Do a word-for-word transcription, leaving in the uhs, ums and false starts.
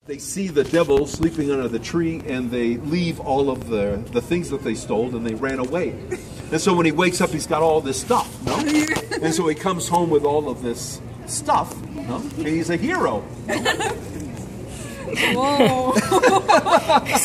They see the devil sleeping under the tree, and they leave all of the, the things that they stole, and they ran away. And so when he wakes up, he's got all this stuff, no? And so he comes home with all of this stuff, no? And he's a hero. Whoa.